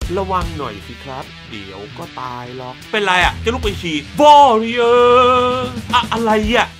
ระวังหน่อยสิครับเดี๋ยวก็ตายหรอกเป็นไรอ่ะจะลุกไปฉี่วอริเออร์อะไรอ่ะ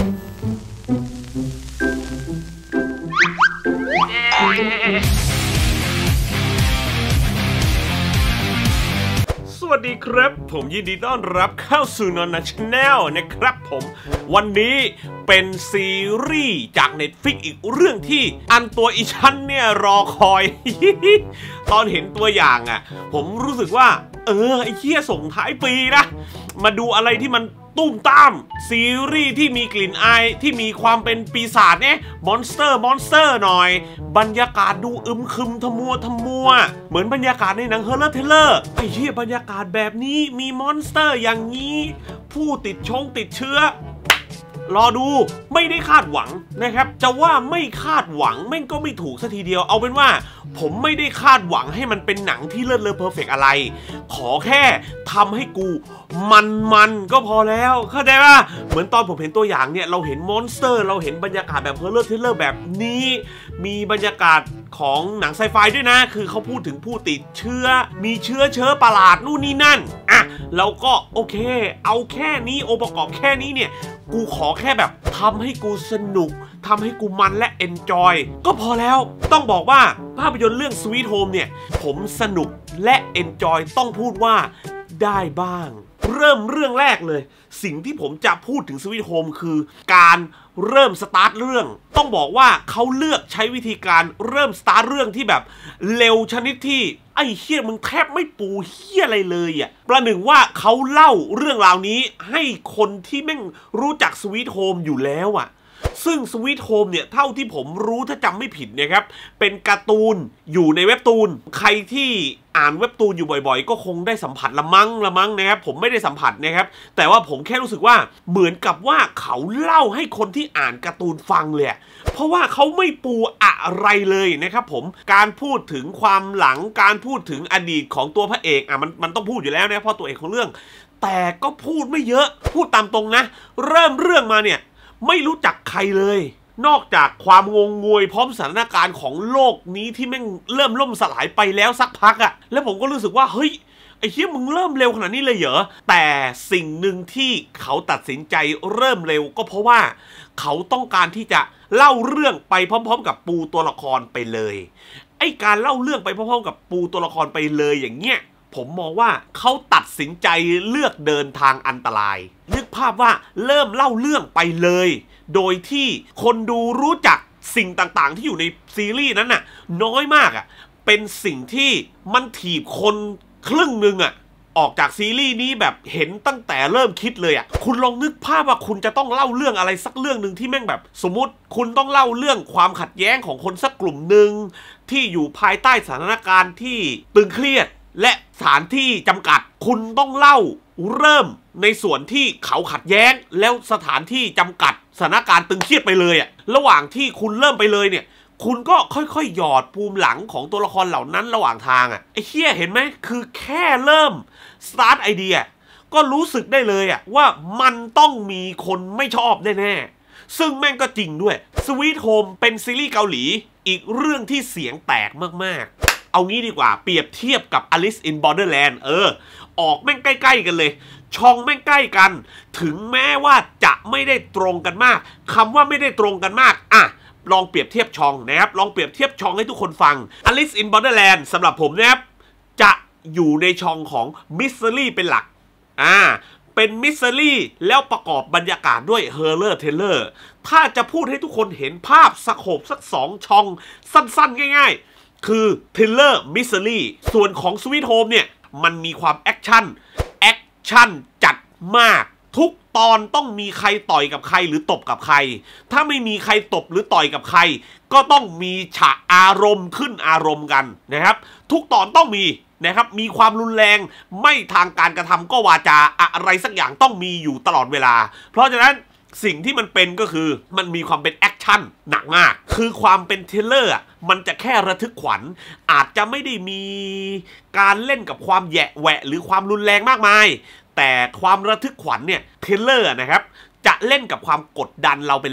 สวัสดีครับผมยินดีต้อนรับเข้าสู่นนท์ชาแนลนะครับผมวันนี้เป็นซีรีส์จาก Netflix อีกเรื่องที่อันตัวอีฉันเนี่ยรอคอย ตอนเห็นตัวอย่างอ่ะผมรู้สึกว่าไอ้เหี้ยส่งท้ายปีนะมาดูอะไรที่มันตุ้มตามซีรีส์ที่มีกลิ่นอายที่มีความเป็นปีศาจเนี่ยมอนสเตอร์หน่อยบรรยากาศดูอึมครึมทมัวเหมือนบรรยากาศในหนังเฮอร์เทเลอร์ไอ้เหี้ยบรรยากาศแบบนี้มีมอนสเตอร์อย่างนี้ผู้ติดเชื้อรอดูไม่ได้คาดหวังนะครับจะว่าไม่คาดหวังแม่งก็ไม่ถูกสัทีเดียวเอาเป็นว่าผมไม่ได้คาดหวังให้มันเป็นหนังที่เลิศเลอเพอร์เฟกต์อะไรขอแค่ทำให้กูมันก็พอแล้วเข้าใจป่ะเหมือนตอนผมเห็นตัวอย่างเนี่ยเราเห็นมอนสเตอร์เราเห็นบรรยากาศแบบเฮอร์เทเลอร์แบบนี้มีบรรยากาศของหนังไซไฟด้วยนะคือเขาพูดถึงผู้ติดเชื้อมีเชื้อประหลาดนู่นนี่นั่นอ่ะเราก็โอเคเอาแค่นี้องค์ประกอบแค่นี้เนี่ยกูขอแค่แบบทำให้กูสนุกทำให้กูมันและเอนจอยก็พอแล้วต้องบอกว่าภาพยนตร์เรื่อง Sweet Home เนี่ยผมสนุกและเอนจอยต้องพูดว่าได้บ้างเริ่มเรื่องแรกเลยสิ่งที่ผมจะพูดถึง Sweet Home คือการเริ่มสตาร์ทเรื่องต้องบอกว่าเขาเลือกใช้วิธีการเริ่มสตาร์ทเรื่องที่แบบเร็วชนิดที่ไอ้เหี้ยมึงแทบไม่ปูเหี้ยอะไรเลยอ่ะประหนึ่งว่าเขาเล่าเรื่องราวนี้ให้คนที่แม่งรู้จัก Sweet Home อยู่แล้วอ่ะซึ่ง Sweet Home เนี่ยเท่าที่ผมรู้ถ้าจำไม่ผิดเนี่ยครับเป็นการ์ตูนอยู่ในเว็บตูนใครที่อ่านเว็บตูนอยู่บ่อยๆก็คงได้สัมผัสละมั้งนะครับผมไม่ได้สัมผัสนะครับแต่ว่าผมแค่รู้สึกว่าเหมือนกับว่าเขาเล่าให้คนที่อ่านการ์ตูนฟังเลยเพราะว่าเขาไม่ปูอะไรเลยนะครับผมการพูดถึงความหลังการพูดถึงอดีตของตัวพระเอกมันต้องพูดอยู่แล้วนะเพราะตัวเอกของเรื่องแต่ก็พูดไม่เยอะพูดตามตรงนะเริ่มเรื่องมาเนี่ยไม่รู้จักใครเลยนอกจากความงงงวยพร้อมสถานการณ์ของโลกนี้ที่แม่งเริ่มล่มสลายไปแล้วสักพักอะแล้วผมก็รู้สึกว่าเฮ้ยไอ้เหี้ยมึงเริ่มเร็วขนาดนี้เลยเหรอแต่สิ่งหนึ่งที่เขาตัดสินใจเริ่มเร็วก็เพราะว่าเขาต้องการที่จะเล่าเรื่องไปพร้อมๆกับปูตัวละครไปเลยไอ้การเล่าเรื่องไปพร้อมๆกับปูตัวละครไปเลยอย่างเงี้ยผมมองว่าเขาตัดสินใจเลือกเดินทางอันตรายนึกภาพว่าเริ่มเล่าเรื่องไปเลยโดยที่คนดูรู้จักสิ่งต่างๆที่อยู่ในซีรีส์นั้นน่ะน้อยมากอ่ะเป็นสิ่งที่มันถีบคนครึ่งหนึ่งอ่ะออกจากซีรีส์นี้แบบเห็นตั้งแต่เริ่มคิดเลยอ่ะคุณลองนึกภาพว่าคุณจะต้องเล่าเรื่องอะไรสักเรื่องหนึ่งที่แม่งแบบสมมุติคุณต้องเล่าเรื่องความขัดแย้งของคนสักกลุ่มหนึ่งที่อยู่ภายใต้สถานการณ์ที่ตึงเครียดและสถานที่จำกัดคุณต้องเล่าเริ่มในส่วนที่เขาขัดแย้งแล้วสถานที่จำกัดสถานการณ์ตึงเครียดไปเลยอ่ะระหว่างที่คุณเริ่มไปเลยเนี่ยคุณก็ค่อยๆหยอดปูมหลังของตัวละครเหล่านั้นระหว่างทางอ่ะไอ้เหี้ยเห็นไหมคือแค่เริ่มสตาร์ทไอเดียก็รู้สึกได้เลยอ่ะว่ามันต้องมีคนไม่ชอบแน่ๆซึ่งแม่งก็จริงด้วย Sweet Home เป็นซีรีส์เกาหลีอีกเรื่องที่เสียงแตกมากๆเอางี้ดีกว่าเปรียบเทียบกับ Alice in Borderland ออกแม่งใกล้ๆกันเลยช่องแม่งใกล้กันถึงแม้ว่าจะไม่ได้ตรงกันมากคำว่าไม่ได้ตรงกันมากอ่ะลองเปรียบเทียบช่องนะครับลองเปรียบเทียบช่องให้ทุกคนฟัง Alice in Borderland สำหรับผมนะครับจะอยู่ในช่องของ Mystery เป็นหลักเป็น Mystery แล้วประกอบบรรยากาศด้วย Horror Thriller ถ้าจะพูดให้ทุกคนเห็นภาพสโคปสัก2ช่องสั้นๆง่ายๆคือ Thriller Mystery ส่วนของ Sweet Home เนี่ยมันมีความแอคชั่นจัดมากทุกตอนต้องมีใครต่อยกับใครหรือตบกับใครถ้าไม่มีใครตบหรือต่อยกับใครก็ต้องมีฉากอารมณ์ขึ้นอารมณ์กันนะครับทุกตอนต้องมีนะครับมีความรุนแรงไม่ทางการกระทำก็วาจาอะไรสักอย่างต้องมีอยู่ตลอดเวลาเพราะฉะนั้นสิ่งที่มันเป็นก็คือมันมีความเป็นแอคชั่นหนักมากคือความเป็นเทเลอร์มันจะแค่ระทึกขวัญอาจจะไม่ได้มีการเล่นกับความแหยะแหวะหรือความรุนแรงมากมายแต่ความระทึกขวัญเนี่ยเทเลอร์นะครับจะเล่นกับความกดดันเราเป็นหลัก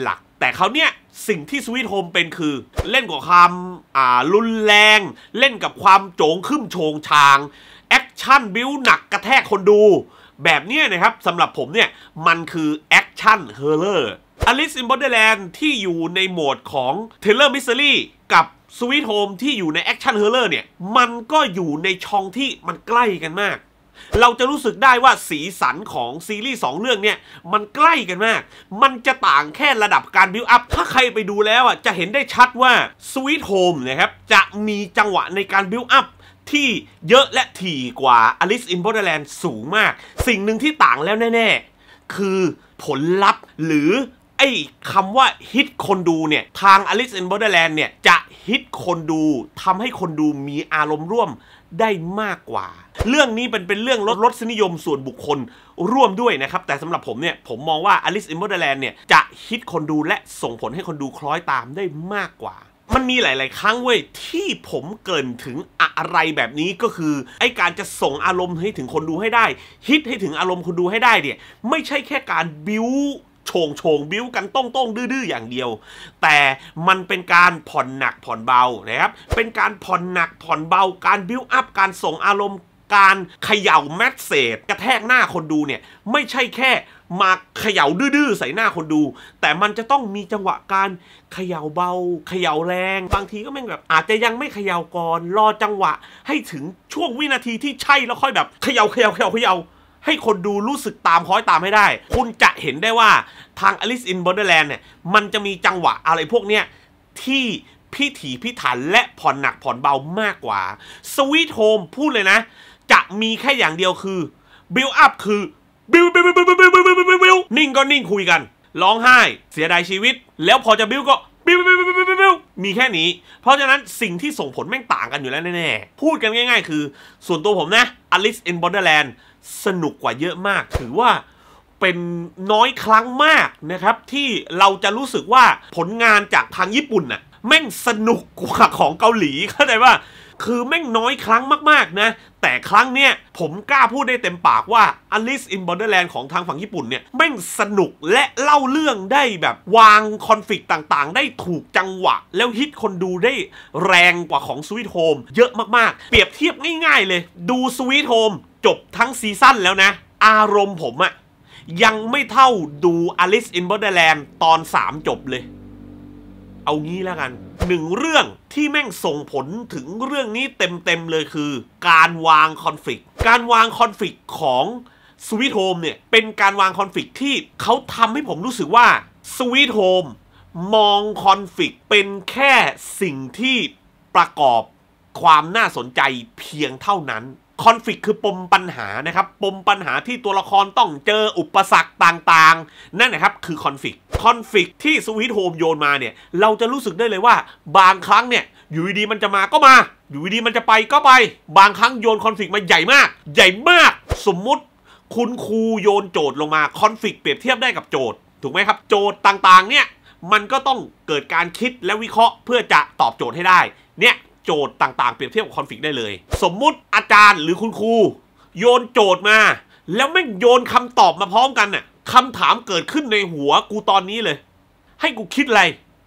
แต่เขาเนี่ยสิ่งที่สวีทโฮมเป็นคือเล่นกับความรุนแรงเล่นกับความโจงขึ้นโชงชางแอคชั่นบิ้วหนักกระแทกคนดูแบบนี้นะครับสำหรับผมเนี่ยมันคือแอคชั่นเฮอร์เรอร์Alice in Borderland ที่อยู่ในโหมดของ Thriller Mystery กับ Sweet Home ที่อยู่ใน Action Horror เนี่ยมันก็อยู่ในช่องที่มันใกล้กันมากเราจะรู้สึกได้ว่าสีสันของซีรีส์2เรื่องเนี่ยมันใกล้กันมากมันจะต่างแค่ระดับการบิวอัพถ้าใครไปดูแล้วจะเห็นได้ชัดว่า Sweet Home นะครับจะมีจังหวะในการบิวอัพที่เยอะและถี่กว่า Alice in Borderland สูงมากสิ่งหนึ่งที่ต่างแล้วแน่ๆคือผลลัพธ์หรือไอ้คำว่าฮิตคนดูเนี่ยทาง Alice in Borderland เนี่ยจะฮิตคนดูทำให้คนดูมีอารมณ์ร่วมได้มากกว่าเรื่องนี้เป็นเรื่องลดรสนิยมส่วนบุคคลร่วมด้วยนะครับแต่สำหรับผมเนี่ยผมมองว่า Alice in Borderland เนี่ยจะฮิตคนดูและส่งผลให้คนดูคล้อยตามได้มากกว่ามันมีหลายๆครั้งเว้ยที่ผมเกริ่นถึงอะไรแบบนี้ก็คือไอ้การจะส่งอารมณ์ให้ถึงคนดูให้ได้ฮิตให้ถึงอารมณ์คนดูให้ได้เนี่ยไม่ใช่แค่การบิ้วโฉงบิ้วกันต้งดื้ออย่างเดียวแต่มันเป็นการผ่อนหนักผ่อนเบานะครับเป็นการผ่อนหนักผ่อนเบาการบิ้วอัพการส่งอารมณ์การเขย่าแมสเสจกระแทกหน้าคนดูเนี่ยไม่ใช่แค่มาเขย่าดื้อใส่หน้าคนดูแต่มันจะต้องมีจังหวะการเขย่าเบาเขย่าแรงบางทีก็แม่งแบบอาจจะยังไม่เขย่าก่อนรอจังหวะให้ถึงช่วงวินาทีที่ใช่แล้วค่อยแบบเขย่าให้คนดูรู้สึกตามคล้อยตามให้ได้คุณจะเห็นได้ว่าทาง Alice in Borderland เนี่ยมันจะมีจังหวะอะไรพวกเนี้ยที่พิถีพิถันและผ่อนหนักผ่อนเบามากกว่า Sweet Home พูดเลยนะจะมีแค่อย่างเดียวคือ build up คือบิวนิ่งก็นิ่งคุยกันร้องไห้เสียดายชีวิตแล้วพอจะบิวก็บิวมีแค่นี้เพราะฉะนั้นสิ่งที่ส่งผลแม่งต่างกันอยู่แล้วแน่ๆพูดกันง่ายๆคือส่วนตัวผมนะ Alice in Borderlandสนุกกว่าเยอะมากถือว่าเป็นน้อยครั้งมากนะครับที่เราจะรู้สึกว่าผลงานจากทางญี่ปุ่นน่ะแม่งสนุกกว่าของเกาหลีเข้าใจว่าคือแม่งน้อยครั้งมากๆนะแต่ครั้งเนี้ยผมกล้าพูดได้เต็มปากว่า Alice in Borderland ของทางฝั่งญี่ปุ่นเนี่ยแม่งสนุกและเล่าเรื่องได้แบบวางคอนฟลิกต์ต่างๆได้ถูกจังหวะแล้วฮิตคนดูได้แรงกว่าของ Sweet Home เยอะมากๆเปรียบเทียบง่ายๆเลยดู Sweet Home จบทั้งซีซั่นแล้วนะอารมณ์ผมยังไม่เท่าดู Alice in Borderland ตอน3จบเลยเอางี้แล้วกันหนึ่งเรื่องที่แม่งส่งผลถึงเรื่องนี้เต็มเลยคือการวางคอนฟลิกต์ของ Sweet Home เนี่ยเป็นการวางคอนฟลิกต์ที่เขาทำให้ผมรู้สึกว่า Sweet Home มองคอนฟลิกต์เป็นแค่สิ่งที่ประกอบความน่าสนใจเพียงเท่านั้นคอนฟลิกต์คือปมปัญหานะครับปมปัญหาที่ตัวละครต้องเจออุปสรรคต่างๆนั่นนะครับคือคอนฟลิกต์ที่ Sweet Home โยนมาเนี่ยเราจะรู้สึกได้เลยว่าบางครั้งเนี่ยอยู่ดีมันจะมาก็มาอยู่ดีมันจะไปก็ไปบางครั้งโยนคอนฟลิกต์มาใหญ่มากสมมุติคุณครูโยนโจทย์ลงมาคอนฟลิกต์เปรียบเทียบได้กับโจทย์ถูกไหมครับโจทย์ต่างๆเนี่ยมันก็ต้องเกิดการคิดและวิเคราะห์เพื่อจะตอบโจทย์ให้ได้เนี่ยโจทย์ต่างๆเปรียบเทียบกับคอนฟลิกต์ได้เลยสมมุติอาจารย์หรือคุณครูโยนโจทย์มาแล้วแม่งโยนคำตอบมาพร้อมกันน่ะคำถามเกิดขึ้นในหัวกูตอนนี้เลยให้กูคิดอะไร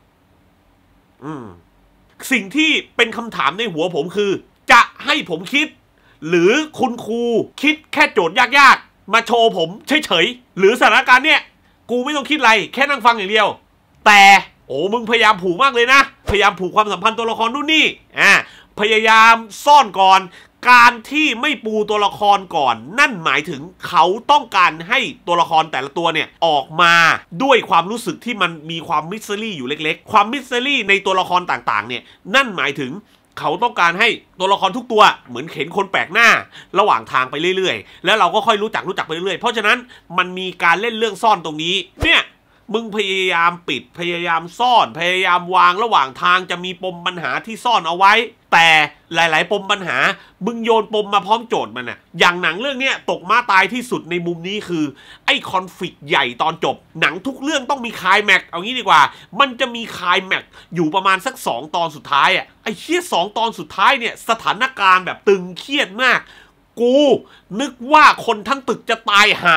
สิ่งที่เป็นคำถามในหัวผมคือจะให้ผมคิดหรือคุณครูคิดแค่โจทย์ยากๆมาโชว์ผมเฉยๆหรือสถานการณ์เนี่ยกูไม่ต้องคิดอะไรแค่นั่งฟังอย่างเดียวแต่โอ้มึงพยายามผูกมากเลยนะพยายามผูกความสัมพันธ์ตัวละครนู่นนี่พยายามซ่อนก่อนการที่ไม่ปูตัวละครก่อนนั่นหมายถึงเขาต้องการให้ตัวละครแต่ละตัวเนี่ยออกมาด้วยความรู้สึกที่มันมีความมิสซิลี่อยู่เล็กๆความมิสซิลี่ในตัวละครต่างๆเนี่ยนั่นหมายถึงเขาต้องการให้ตัวละครทุกตัวเหมือนเข็นคนแปลกหน้าระหว่างทางไปเรื่อยๆแล้วเราก็ค่อยรู้จักไปเรื่อยๆเพราะฉะนั้นมันมีการเล่นเรื่องซ่อนตรงนี้เนี่ยมึงพยายามปิดพยายามซ่อนพยายามวางระหว่างทางจะมีปมปัญหาที่ซ่อนเอาไว้แต่หลายๆปมปัญหามึงโยนปมมาพร้อมโจทย์มันอย่างหนังเรื่องนี้ตกม้าตายที่สุดในมุมนี้คือไอ้คอนฟลิกต์ใหญ่ตอนจบหนังทุกเรื่องต้องมีไคลแม็กซ์เอางี้ดีกว่ามันจะมีไคลแม็กซ์อยู่ประมาณสัก2ตอนสุดท้ายไอ้เชี่ย2ตอนสุดท้ายเนี่ยสถานการณ์แบบตึงเครียดมากกูนึกว่าคนทั้งตึกจะตายหายหมด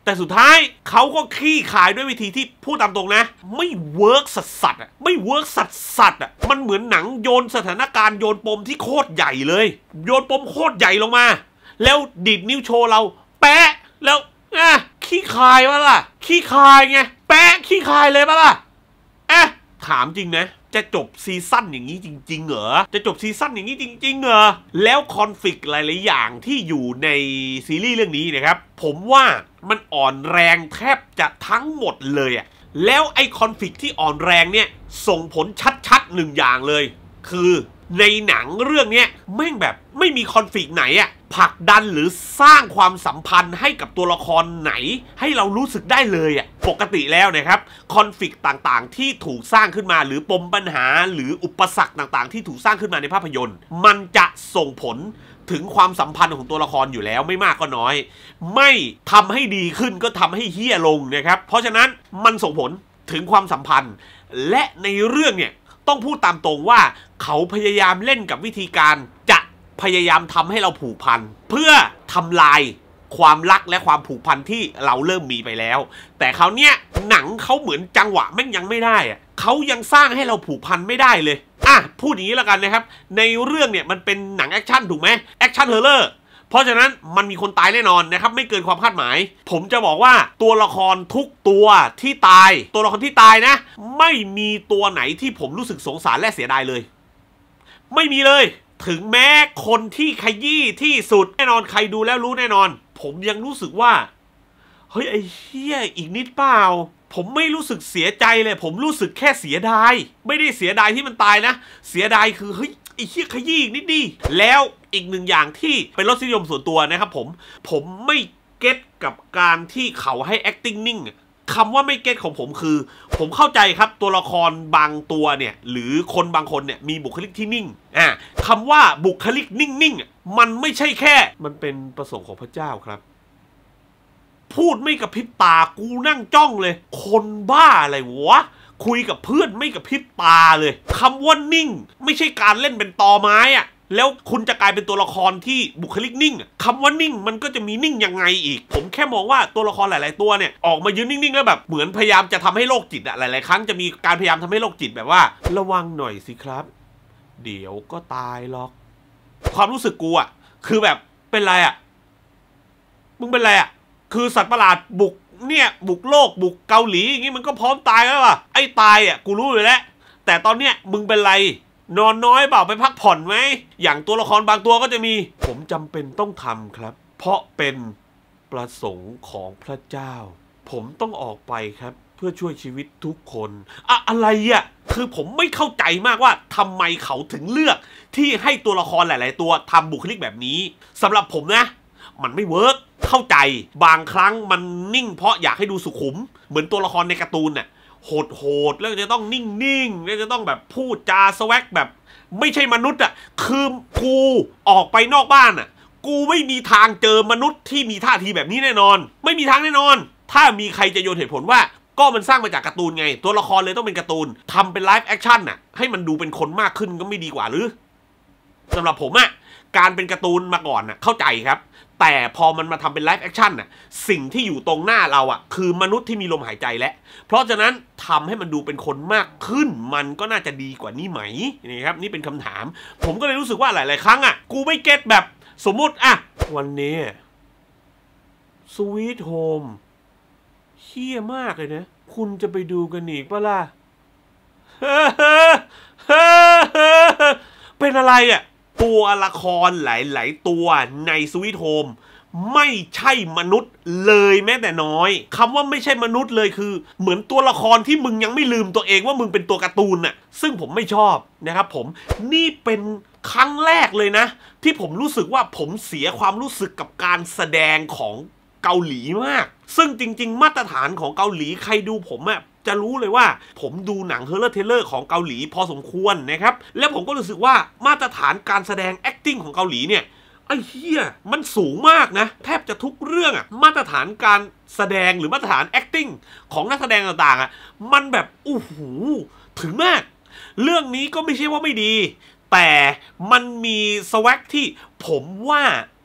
แต่สุดท้ายเขาก็คลี่คลายด้วยวิธีที่พูดตามตรงนะไม่เวิร์กสัสอ่ะไม่เวิร์กสัสอ่ะมันเหมือนหนังโยนสถานการณ์โยนปมที่โคตรใหญ่เลยโยนปมโคตรใหญ่ลงมาแล้วดีดนิ้วโชว์เราแปะแล้วขี้คายวะล่ะขี้คายไงแปะขี้คายเลยปะล่ะถามจริงนะจะจบซีซั่นอย่างนี้จริงๆเหรอจะจบซีซั่นอย่างนี้จริงๆเหรอแล้วคอนฟลิกต์หลายๆอย่างที่อยู่ในซีรีส์เรื่องนี้นะครับผมว่ามันอ่อนแรงแทบจะทั้งหมดเลยอะแล้วไอ้คอนฟลิกต์ที่อ่อนแรงเนี่ยส่งผลชัดๆหนึ่งอย่างเลยคือในหนังเรื่องนี้แม่งแบบไม่มีคอนฟลิกต์ไหนอะผลักดันหรือสร้างความสัมพันธ์ให้กับตัวละครไหนให้เรารู้สึกได้เลยอะปกติแล้วนะครับคอนฟลิกต์ต่างๆที่ถูกสร้างขึ้นมาหรือปมปัญหาหรืออุปสรรคต่างๆที่ถูกสร้างขึ้นมาในภาพยนตร์มันจะส่งผลถึงความสัมพันธ์ของตัวละครอยู่แล้วไม่มากก็น้อยไม่ทำให้ดีขึ้นก็ทำให้เหี้ยลงนะครับเพราะฉะนั้นมันส่งผลถึงความสัมพันธ์และในเรื่องเนี่ยต้องพูดตามตรงว่าเขาพยายามเล่นกับวิธีการจะพยายามทำให้เราผูกพันเพื่อทำลายความรักและความผูกพันที่เราเริ่มมีไปแล้วแต่เขาเนี่ยหนังเขาเหมือนจังหวะแม่งยังไม่ได้อะเขายังสร้างให้เราผูกพันไม่ได้เลยพูดอย่างนี้แล้วกันนะครับในเรื่องเนี่ยมันเป็นหนังแอคชั่นถูกไหมแอคชั่นเฮอร์เรอร์เพราะฉะนั้นมันมีคนตายแน่นอนนะครับไม่เกินความคาดหมายผมจะบอกว่าตัวละครทุกตัวที่ตายตัวละครที่ตายนะไม่มีตัวไหนที่ผมรู้สึกสงสารและเสียดายเลยไม่มีเลยถึงแม้คนที่ขยี้ที่สุดแน่นอนใครดูแล้วรู้แน่นอนผมยังรู้สึกว่าเฮ้ยไอ้เหี้ยอีกนิดเปล่าผมไม่รู้สึกเสียใจเลยผมรู้สึกแค่เสียดายไม่ได้เสียดายที่มันตายนะเสียดายคือเฮ้ยไอ้เหี้ยขยี้อีกนิดดีแล้วอีกหนึ่งอย่างที่เป็นรสนิยมส่วนตัวนะครับผมไม่เก็ตกับการที่เขาให้ acting นิ่งคำว่าไม่เก็ตของผมคือผมเข้าใจครับตัวละครบางตัวเนี่ยหรือคนบางคนเนี่ยมีบุคลิกที่นิ่งคำว่าบุคลิกนิ่งๆมันไม่ใช่แค่มันเป็นประสงค์ของพระเจ้าครับพูดไม่กระพริบตากูนั่งจ้องเลยคนบ้าอะไรวะคุยกับเพื่อนไม่กระพริบตาเลยคำว่านิ่งไม่ใช่การเล่นเป็นตอไม้อะแล้วคุณจะกลายเป็นตัวละครที่บุคลิกนิ่งคำว่านิ่งมันก็จะมีนิ่งยังไงอีกผมแค่มองว่าตัวละครหลายๆตัวเนี่ยออกมายืนนิ่งๆแล้วแบบเหมือนพยายามจะทำให้โรคจิตอะหลายๆครั้งจะมีการพยายามทำให้โรคจิตแบบว่าระวังหน่อยสิครับเดี๋ยวก็ตายหรอกความรู้สึกกูอะคือแบบเป็นไรอะมึงเป็นไรอะคือสัตว์ประหลาดบุกโลกบุกเกาหลีอย่างงี้มันก็พร้อมตายแล้วว่ะไอ้ตายอ่ะกูรู้อยู่แล้วแต่ตอนเนี้ยมึงเป็นไรนอนน้อยเปล่าไปพักผ่อนไหมอย่างตัวละครบางตัวก็จะมีผมจำเป็นต้องทำครับเพราะเป็นประสงค์ของพระเจ้าผมต้องออกไปครับเพื่อช่วยชีวิตทุกคนอะไรอ่ะคือผมไม่เข้าใจมากว่าทำไมเขาถึงเลือกที่ให้ตัวละครหลายๆตัวทำบุคลิกแบบนี้สำหรับผมนะมันไม่เวิร์กเข้าใจบางครั้งมันนิ่งเพราะอยากให้ดูสุขุมเหมือนตัวละครในการ์ตูนน่ะโหดแล้วจะต้องนิ่งแล้วจะต้องแบบพูดจาสวักแบบไม่ใช่มนุษย์อ่ะคือกูออกไปนอกบ้านอ่ะกูไม่มีทางเจอมนุษย์ที่มีท่าทีแบบนี้แน่นอนไม่มีทางแน่นอนถ้ามีใครจะโยนเหตุผลว่าก็มันสร้างมาจากการ์ตูนไงตัวละครเลยต้องเป็นการ์ตูนทำเป็นไลฟ์แอคชั่นน่ะให้มันดูเป็นคนมากขึ้นก็ไม่ดีกว่าหรือสำหรับผมอ่ะการเป็นการ์ตูนมาก่อนน่ะเข้าใจครับแต่พอมันมาทำเป็นไลฟ์แอคชั่นน่ะสิ่งที่อยู่ตรงหน้าเราอ่ะคือมนุษย์ที่มีลมหายใจและเพราะฉะนั้นทำให้มันดูเป็นคนมากขึ้นมันก็น่าจะดีกว่านี้ไหมนี่ครับนี่เป็นคำถามผมก็เลยรู้สึกว่าหลายๆครั้งอ่ะกูไม่เก็ตแบบสมมุติอ่ะวันนี้สวีทโฮมเฮี้ยมากเลยนะคุณจะไปดูกันอีกปะล่ะเป็นอะไรอ่ะตัวละครหลายๆตัวในสวีทโฮมไม่ใช่มนุษย์เลยแม้แต่น้อยคำว่าไม่ใช่มนุษย์เลยคือเหมือนตัวละครที่มึงยังไม่ลืมตัวเองว่ามึงเป็นตัวการ์ตูนน่ะซึ่งผมไม่ชอบนะครับผมนี่เป็นครั้งแรกเลยนะที่ผมรู้สึกว่าผมเสียความรู้สึกกับการแสดงของเกาหลีมากซึ่งจริงๆมาตรฐานของเกาหลีใครดูผมอะจะรู้เลยว่าผมดูหนังเฮอร์เรอร์เทเลอร์ของเกาหลีพอสมควรนะครับแล้วผมก็รู้สึกว่ามาตรฐานการแสดง acting ของเกาหลีเนี่ยไอ้เหี้ยมันสูงมากนะแทบจะทุกเรื่องอะมาตรฐานการแสดงหรือมาตรฐาน acting ของนักแสดงต่างๆอะมันแบบอู้หูถึงมากเรื่องนี้ก็ไม่ใช่ว่าไม่ดีแต่มันมีสวักที่ผมว่า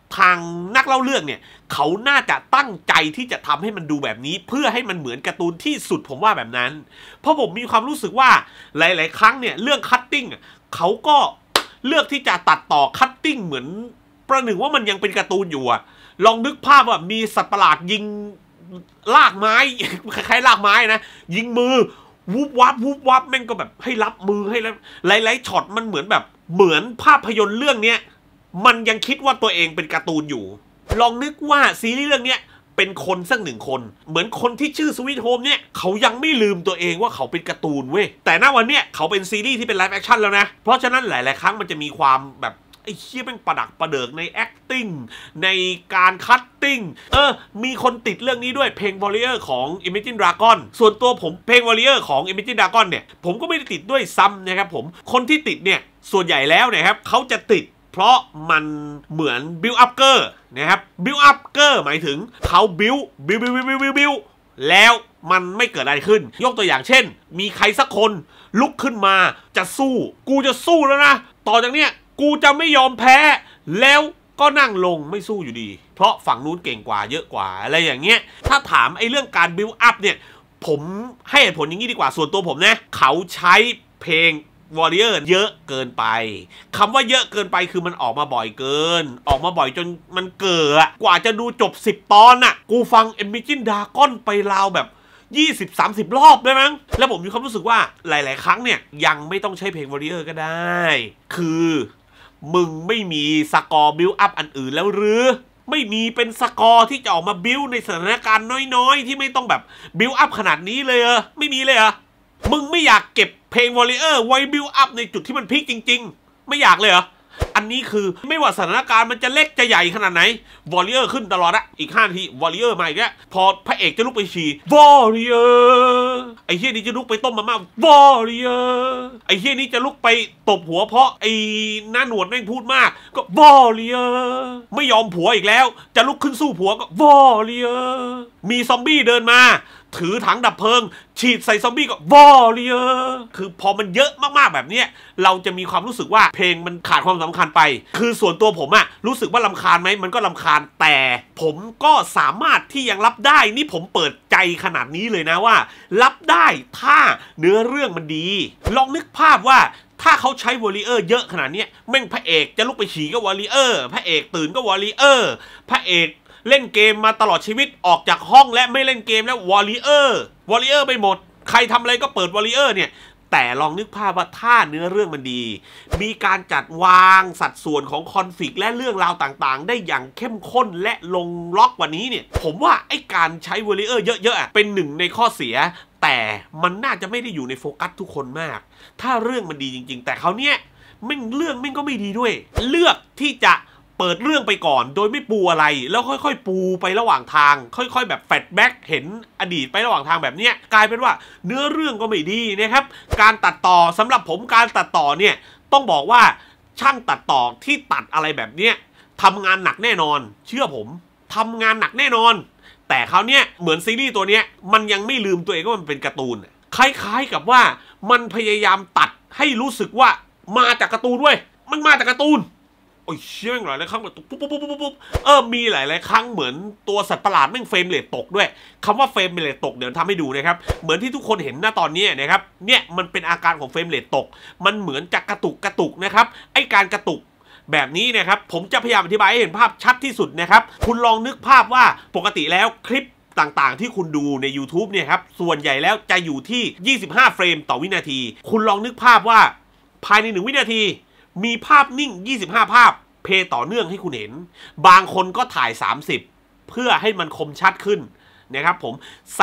ทางนักเล่าเรื่องเนี่ยเขาน่าจะตั้งใจที่จะทำให้มันดูแบบนี้เพื่อให้มันเหมือนการ์ตูนที่สุดผมว่าแบบนั้นเพราะผมมีความรู้สึกว่าหลายๆครั้งเนี่ยเรื่องคัตติ้งเขาก็เลือกที่จะตัดต่อคัตติ้งเหมือนประหนึ่งว่ามันยังเป็นการ์ตูนอยู่อะลองนึกภาพว่ามีสัตว์ประหลาดยิงลากไม้คล้ายๆลากไม้นะยิงมือวูบวับวูบวับแม่งก็แบบให้รับมือให้แล้วหลายๆช็อตมันเหมือนแบบเหมือนภาพยนตร์เรื่องเนี้ยมันยังคิดว่าตัวเองเป็นการ์ตูนอยู่ลองนึกว่าซีรีส์เรื่องเนี้ยเป็นคนสักหนึ่งคนเหมือนคนที่ชื่อสวีทโฮมเนี่ยเขายังไม่ลืมตัวเองว่าเขาเป็นการ์ตูนเว้ยแต่ณวันเนี้ยเขาเป็นซีรีส์ที่เป็นไลฟ์แอคชั่นแล้วนะเพราะฉะนั้นหลายๆครั้งมันจะมีความแบบไอ้เชี่ยแม่งประดักประเดิกใน acting ในการคัตติ้งมีคนติดเรื่องนี้ด้วยเพลง Warrior ของ Imagine Dragon ส่วนตัวผมเพลง Warrior ของ Imagine Dragon เนี่ยผมก็ไม่ได้ติดด้วยซ้ำนะครับผมคนที่ติดเนี่ยส่วนใหญ่แล้วนะครับเขาจะติดเพราะมันเหมือน build up เกอร์นะครับ build up เกอร์หมายถึงเขา build แล้วมันไม่เกิดอะไรขึ้นยกตัวอย่างเช่นมีใครสักคนลุกขึ้นมาจะสู้กูจะสู้แล้วนะต่อจากเนี้ยกูจะไม่ยอมแพ้แล้วก็นั่งลงไม่สู้อยู่ดีเพราะฝั่งนู้นเก่งกว่าเยอะกว่าอะไรอย่างเงี้ยถ้าถามไอ้เรื่องการ build up เนี่ยผมให้เหตุผลอย่างนี้ดีกว่าส่วนตัวผมนะเขาใช้เพลงWarrior เยอะเกินไปคำว่าเยอะเกินไปคือมันออกมาบ่อยเกินออกมาบ่อยจนมันเกิดกว่าจะดูจบ10 ตอนน่ะกูฟัง Imagine Dragon ไปราวแบบ20-30 รอบได้มั้งแล้วผมมีความรู้สึกว่าหลายๆครั้งเนี่ยยังไม่ต้องใช้เพลง Warrior ก็ได้คือมึงไม่มีสกอร์บิลอัพอันอื่นแล้วหรือไม่มีเป็นสกอร์ที่จะออกมาบิลในสถานการณ์น้อยๆที่ไม่ต้องแบบบิลอัพขนาดนี้เลยไม่มีเลยมึงไม่อยากเก็บเพลง Warrior ไว้บิลอัพในจุดที่มันพีคจริงๆไม่อยากเลยเหรออันนี้คือไม่ว่าสถานการณ์มันจะเล็กจะใหญ่ขนาดไหน Warrior ขึ้นตลอดอะอีก5 นาที Warrior มาอีกแล้วพอพระเอกจะลุกไปฉี่ Warrior ไอ้เฮี้ยนี่จะลุกไปต้มมาม่า Warrior ไอ้เฮี้ยนี่จะลุกไปตบหัวเพราะไอ้หน้าหนวดแม่งพูดมากก็ Warrior ไม่ยอมผัวอีกแล้วจะลุกขึ้นสู้ผัวก็ Warrior มีซอมบี้เดินมาถือถังดับเพลิงฉีดใส่ซอมบี้ก็Warriorคือพอมันเยอะมากๆแบบนี้เราจะมีความรู้สึกว่าเพลงมันขาดความสำคัญไปคือส่วนตัวผมรู้สึกว่ารำคาญไหมมันก็รำคาญแต่ผมก็สามารถที่ยังรับได้นี่ผมเปิดใจขนาดนี้เลยนะว่ารับได้ถ้าเนื้อเรื่องมันดีลองนึกภาพว่าถ้าเขาใช้Warriorเยอะขนาดนี้แม่งพระเอกจะลุกไปฉี่ก็Warriorพระเอกตื่นก็Warriorพระเอกเล่นเกมมาตลอดชีวิตออกจากห้องและไม่เล่นเกมแล้วWarriorไปหมดใครทำอะไรก็เปิดWarriorเนี่ยแต่ลองนึกภาพว่าถ้าเนื้อเรื่องมันดีมีการจัดวางสัดส่วนของคอนฟลิกต์และเรื่องราวต่างๆได้อย่างเข้มข้นและลงล็อกกว่านี้เนี่ยผมว่าไอ้การใช้Warriorเยอะๆเป็นหนึ่งในข้อเสียแต่มันน่าจะไม่ได้อยู่ในโฟกัสทุกคนมากถ้าเรื่องมันดีจริงๆแต่เขาเนี่ยเรื่องก็ไม่ดีด้วยเลือกที่จะเปิดเรื่องไปก่อนโดยไม่ปูอะไรแล้วค่อยๆปูไประหว่างทางค่อยๆแบบแฟลชแบ็กเห็นอดีตไประหว่างทางแบบเนี้ยกลายเป็นว่าเนื้อเรื่องก็ไม่ดีนะครับการตัดต่อสำหรับผมการตัดต่อเนี่ยต้องบอกว่าช่างตัดต่อที่ตัดอะไรแบบเนี้ยทำงานหนักแน่นอนเชื่อผมทำงานหนักแน่นอนแต่คราวเนี้ยเหมือนซีรีส์ตัวเนี้ยมันยังไม่ลืมตัวเองว่ามันเป็นการ์ตูนคล้ายๆกับว่ามันพยายามตัดให้รู้สึกว่ามาจากการ์ตูนด้วยมันมาจากการ์ตูนโอ้ยเชี่ยหลายครั้งแบบปุ๊บมีหลายครั้งเหมือนตัวสัตว์ประหลาดแม่งเฟรมเรทตกด้วยคำว่าเฟรมเรทตกเดี๋ยวทำให้ดูนะครับเหมือนที่ทุกคนเห็นหน้าตอนนี้นะครับเนี่ยมันเป็นอาการของเฟรมเรทตกมันเหมือนจะกระตุกนะครับไอการกระตุกแบบนี้นะครับผมจะพยายามอธิบายให้เห็นภาพชัดที่สุดนะครับคุณลองนึกภาพว่าปกติแล้วคลิปต่างๆที่คุณดูใน YouTube เนี่ยครับส่วนใหญ่แล้วจะอยู่ที่25เฟรมต่อวินาทีคุณลองนึกภาพว่าภายใน1 วินาทีมีภาพนิ่ง25ภาพเพย์ต่อเนื่องให้คุณเห็นบางคนก็ถ่าย30เพื่อให้มันคมชัดขึ้นนะครับผม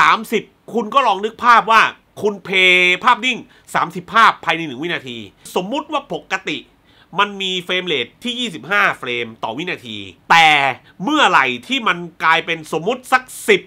30คุณก็ลองนึกภาพว่าคุณเพย์ภาพนิ่ง30ภาพภายใน1 วินาทีสมมุติว่าปกติมันมีเฟรมเรทที่25เฟรมต่อวินาทีแต่เมื่อไหร่ที่มันกลายเป็นสมมุติสัก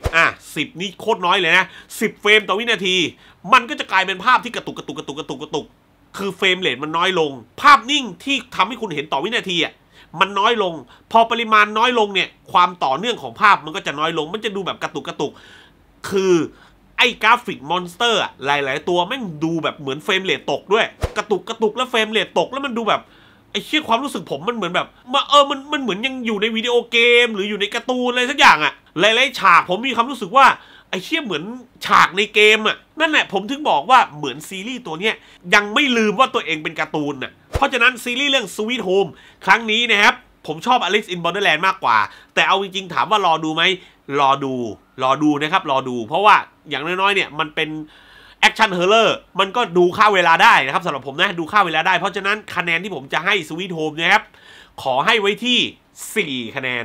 10นี่โคตรน้อยเลยนะ10เฟรมต่อวินาทีมันก็จะกลายเป็นภาพที่กระตุกคือเฟรมเรทมันน้อยลงภาพนิ่งที่ทำให้คุณเห็นต่อวินาทีมันน้อยลงพอปริมาณน้อยลงเนี่ยความต่อเนื่องของภาพมันก็จะน้อยลงมันจะดูแบบกระตุกคือไอ้กราฟิกมอนสเตอร์หลายๆตัวแม่งดูแบบเหมือนเฟรมเรทตกด้วยกระตุกแล้วเฟรมเรทตกแล้วมันดูแบบไไอ้เชี่ยความรู้สึกผมมันเหมือนแบบมันเหมือนยังอยู่ในวิดีโอเกมหรืออยู่ในการ์ตูนอะไรสักอย่างอะหลายๆฉากผมมีความรู้สึกว่าไอ้เชี่ยเหมือนฉากในเกมอะนั่นแหละผมถึงบอกว่าเหมือนซีรีส์ตัวเนี้ยยังไม่ลืมว่าตัวเองเป็นการ์ตูนอะเพราะฉะนั้นซีรีส์เรื่อง Sweet Home ครั้งนี้นะครับผมชอบ Alice in Borderland มากกว่าแต่เอาจริงๆถามว่ารอดูไหมรอดูนะครับรอดูเพราะว่าอย่างน้อยๆเนี่ยมันเป็นแอคชั่นเฮอร์เรอร์มันก็ดูค่าเวลาได้นะครับสำหรับผมนะดูค่าเวลาได้เพราะฉะนั้นคะแนนที่ผมจะให้ Sweet Home นะครับขอให้ไว้ที่4คะแนน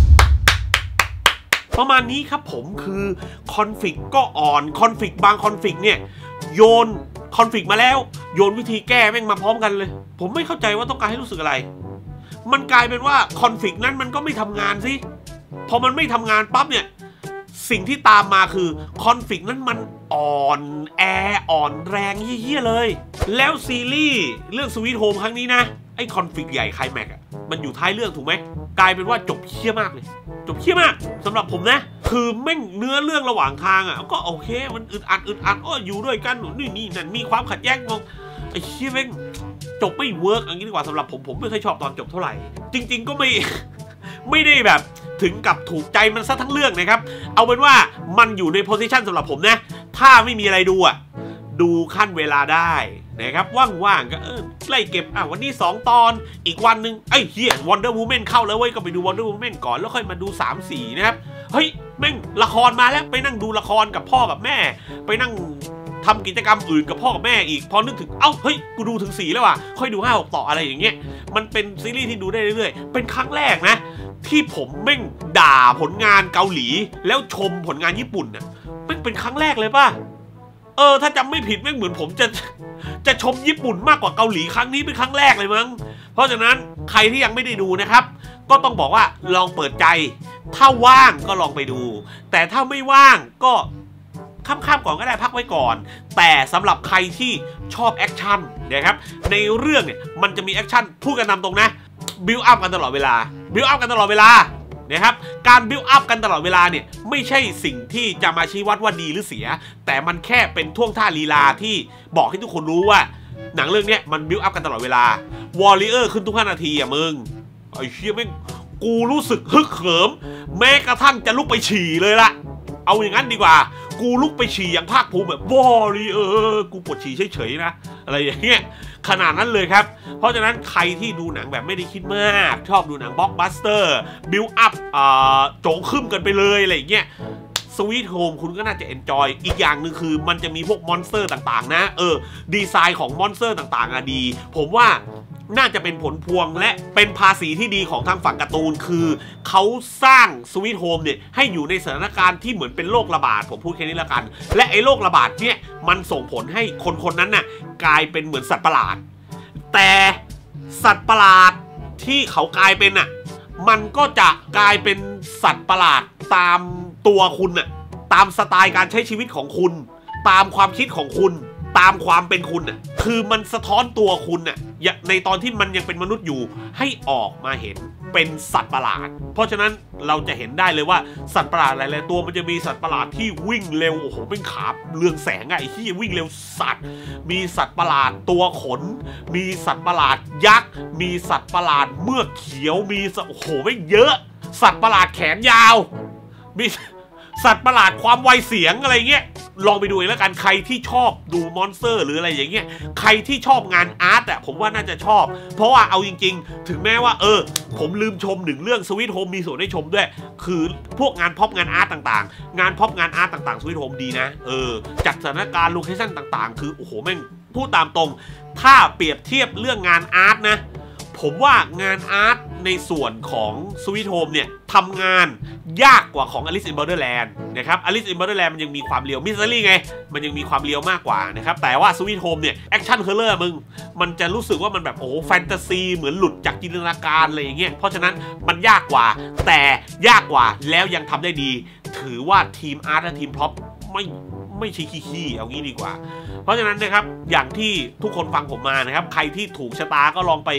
ประมาณนี้ครับผมคือคอนฟลิกต์ก็อ่อนคอนฟลิกต์บางคอนฟลิกต์เนี่ยโยนคอนฟลิกต์มาแล้วโยนวิธีแก้แม่งมาพร้อมกันเลยผมไม่เข้าใจว่าต้องการให้รู้สึกอะไรมันกลายเป็นว่าคอนฟลิกต์นั้นมันก็ไม่ทำงานสิพอมันไม่ทำงานปั๊บเนี่ยสิ่งที่ตามมาคือคอนฟลิกต์นั้นมันอ่อนแรงเหี้ยเลยแล้วซีรีส์เรื่อง Sweet Home ครั้งนี้นะไอ้คอนฟลิกต์ใหญ่ไคลแม็กซ์มันอยู่ท้ายเรื่องถูกไหมกลายเป็นว่าจบเหี้ยมากเลยจบเหี้ยมากสำหรับผมนะคือแม่งเนื้อเรื่องระหว่างทางอ่ะก็โอเคมันอึดอัดอยู่ด้วยกันนี่นั่นมีความขัดแย้งมองไอ้เหี้ยแม่งจบไม่เวิร์กอย่างนี้ดีกว่าสำหรับผมไม่ค่อยชอบตอนจบเท่าไหร่จริงๆก็ไม่ได้แบบถึงกับถูกใจมันซะทั้งเรื่องนะครับเอาเป็นว่ามันอยู่ในโพสิชันสำหรับผมนะถ้าไม่มีอะไรดูอ่ะดูขั้นเวลาได้นะครับว่างๆก็ไล่เก็บวันนี้2ตอนอีกวันนึงไอ้เหี้ย Wonder Woman เข้าแล้วเว้ยก็ไปดู Wonder Woman ก่อนแล้วค่อยมาดู 3-4 นะครับเฮ้ยแม่งละครมาแล้วไปนั่งดูละครกับพ่อกับแม่ไปนั่งทำกิจกรรมอื่นกับพ่อกับแม่อีกพอนึกถึงเฮ้ยกูดูถึง4แล้วว่ะค่อยดู5-6ต่ออะไรอย่างเงี้ยมันเป็นซีรีส์ที่ดูได้เรื่อยๆเป็นครั้งแรกนะที่ผมแม่งด่าผลงานเกาหลีแล้วชมผลงานญี่ปุ่นน่ะแม่งเป็นครั้งแรกเลยป่ะถ้าจำไม่ผิดแม่งเหมือนผมจะชมญี่ปุ่นมากกว่าเกาหลีครั้งนี้เป็นครั้งแรกเลยมั้งเพราะฉะนั้นใครที่ยังไม่ได้ดูนะครับก็ต้องบอกว่าลองเปิดใจถ้าว่างก็ลองไปดูแต่ถ้าไม่ว่างก็ข้ามก่อนก็ได้พักไว้ก่อนแต่สำหรับใครที่ชอบแอคชั่นนะครับในเรื่องเนี่ยมันจะมีแอคชั่นพูดกันตามตรงนะบิวอัพกันตลอดเวลานะครับการบิวอัพกันตลอดเวลาเนี่ยไม่ใช่สิ่งที่จะมาชี้วัดว่าดีหรือเสียแต่มันแค่เป็นท่วงท่าลีลาที่บอกให้ทุกคนรู้ว่าหนังเรื่องนี้มันบิวอัพกันตลอดเวลาวอริเออร์ขึ้นทุก5 นาทีมึงไอ้เชี่ยแม่งกูรู้สึกฮึกเหิมแม้กระทั่งจะลุกไปฉี่เลยล่ะเอาอย่างนั้นดีกว่ากูลุกไปฉี่อย่างภาคภูมิแบบวอริเออร์กูปวดฉี่เฉยๆนะอะไรอย่างเงี้ยขนาดนั้นเลยครับเพราะฉะนั้นใครที่ดูหนังแบบไม่ได้คิดมากชอบดูหนังบล็อกบัสเตอร์บิวอัพโจงขึ้นกันไปเลยอะไรอย่างเงี้ยSweet Home คุณก็น่าจะ enjoy อีกอย่างหนึ่งคือมันจะมีพวกมอนสเตอร์ต่างๆนะดีไซน์ของมอนสเตอร์ต่างๆดีผมว่าน่าจะเป็นผลพวงและเป็นภาษีที่ดีของทางฝั่งการ์ตูนคือเขาสร้าง Sweet Home เนี่ยให้อยู่ในสถานการณ์ที่เหมือนเป็นโรคระบาดผมพูดแค่นี้ละกันและไอ้โรคระบาดเนี่ยมันส่งผลให้คนนั้นน่ะกลายเป็นเหมือนสัตว์ประหลาดแต่สัตว์ประหลาดที่เขากลายเป็นมันก็จะกลายเป็นสัตว์ประหลาดตามตัวคุณตามสไตล์การใช้ชีวิตของคุณตามความคิดของคุณตามความเป็นคุณคือมันสะท้อนตัวคุณในตอนที่มันยังเป็นมนุษย์อยู่ให้ออกมาเห็นเป็นสัตว์ประหลาดเพราะฉะนั้นเราจะเห็นได้เลยว่าสัตว์ประหลาดหลายๆตัวมันจะมีสัตว์ประหลาดที่วิ่งเร็วโอ้โหเป็นขาเรืองแสงไอ้ที่วิ่งเร็วสัตว์มีสัตว์ประหลาดตัวขนมีสัตว์ประหลาดยักษ์มีสัตว์ประหลาดเมือกเขียวมีโอ้โหไม่เยอะสัตว์ประหลาดแขนยาวมีสัตว์ประหลาดความไวเสียงอะไรเงี้ยลองไปดูเองแล้วกันใครที่ชอบดูมอนสเตอร์หรืออะไรอย่างเงี้ยใครที่ชอบงานอาร์ตผมว่าน่าจะชอบเพราะว่าเอาจริงๆถึงแม้ว่าผมลืมชม1 เรื่อง Sweet Home มีส่วนได้ชมด้วยคือพวกงานพ็อปงานอาร์ตต่างๆงานพ็อปงานอาร์ตต่างๆ Sweet Home ดีนะจัดสถานการณ์โลเคชั่นต่างๆคือโอ้โหแม่งพูดตามตรงถ้าเปรียบเทียบเรื่องงานอาร์ตนะผมว่างานอาร์ตในส่วนของ Sweet Home เนี่ยทำงานยากกว่าของ Alice in Borderland นะครับ Alice in Borderland มันยังมีความเรียวมิสซิลี่ไงมันยังมีความเรียวมากกว่านะครับแต่ว่า Sweet Home เนี่ยแอคชั่นเฮอร์เรอร์มันจะรู้สึกว่ามันแบบโอ้แฟนตาซีเหมือนหลุดจากจินตนาการอะไรอย่างเงี้ยเพราะฉะนั้นมันยากกว่าแต่ยากกว่าแล้วยังทำได้ดีถือว่าทีมอาร์ตและทีมพร็อพไม่ใช่ขี้เอางี้ดีกว่าเพราะฉะนั้นนะครับอย่างที่ทุกคนฟังผมมานะครับใครที่ถูกชะตาก็ลองไปต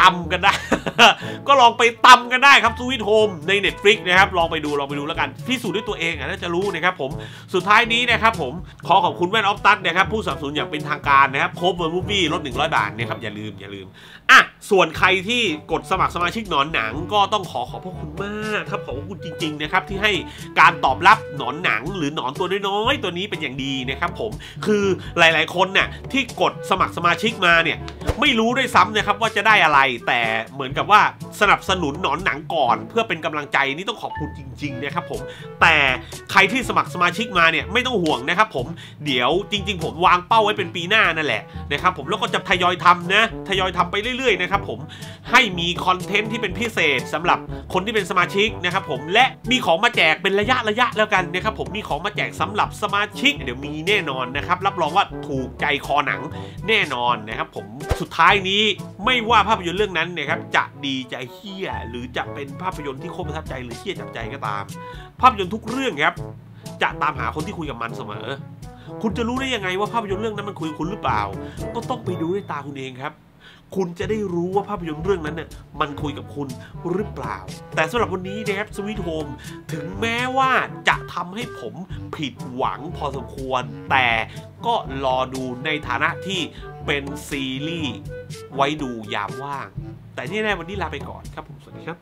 ำกันได้ ก็ลองไปตำกันได้ครับสวีทโฮมใน Netflix นะครับลองไปดูแล้วกันพิสูจน์ด้วยตัวเองน่าจะรู้นะครับผมสุดท้ายนี้นะครับผมขอขอบคุณแว่นออฟตัสนะครับผู้สนับสนุนอย่างเป็นทางการนะครับโค้ดเวอร์มูฟวี่ลด100 บาทนะครับอย่าลืมอ่ะส่วนใครที่กดสมัครสมาชิกหนอนหนังก็ต้องขอบพระคุณมากครับขอบคุณจริงๆนะครับที่ให้การตอบรับหนอนหนังหรือหนอนตัวน้อยๆตัวนี้เป็นอย่างดีนะครับผมคือหลายๆคนน่ะที่กดสมัครสมาชิกมาเนี่ยไม่รู้ด้วยซ้ำนะครับว่าจะได้อะไรแต่เหมือนกับว่าสนับสนุนหนอนหนังก่อนเพื่อเป็นกำลังใจนี่ต้องขอบคุณจริงๆนะครับผมแต่ใครที่สมัครสมาชิกมาเนี่ยไม่ต้องห่วงนะครับผมเดี๋ยวจริงๆผมวางเป้าไว้เป็นปีหน้านั่นแหละนะครับผมแล้วก็จะทยอยทำนะทยอยทำไปเรื่อยๆนะครับผมให้มีคอนเทนต์ที่เป็นพิเศษสำหรับคนที่เป็นสมาชิกนะครับผมและมีของมาแจกเป็นระยะแล้วกันนะครับผมมีของมาแจกสำหรับสมาชิกเดี๋ยวมีแน่นอนนะครับรับรองว่าถูกใจคอหนังแน่นอนนะครับผมสุดท้ายนี้ไม่ว่าภาพยนตร์เรื่องนั้นนะครับจะดีใจเฮี้ยหรือจะเป็นภาพยนตร์ที่โคตรประทับใจหรือเฮี้ยจับใจก็ตามภาพยนตร์ทุกเรื่องครับจะตามหาคนที่คุยกับมันเสมอคุณจะรู้ได้ยังไงว่าภาพยนตร์เรื่องนั้นมันคุยกับคุณหรือเปล่าก็ต้องไปดูด้วยตาคุณเองครับคุณจะได้รู้ว่าภาพยนตร์เรื่องนั้นเนี่ยมันคุยกับคุณหรือเปล่าแต่สำหรับวันนี้นะครับสวีทโฮมถึงแม้ว่าจะทำให้ผมผิดหวังพอสมควรแต่ก็รอดูในฐานะที่เป็นซีรีส์ไว้ดูยามว่างแต่ที่แน่วันนี้ลาไปก่อนครับผมสวัสดีครับ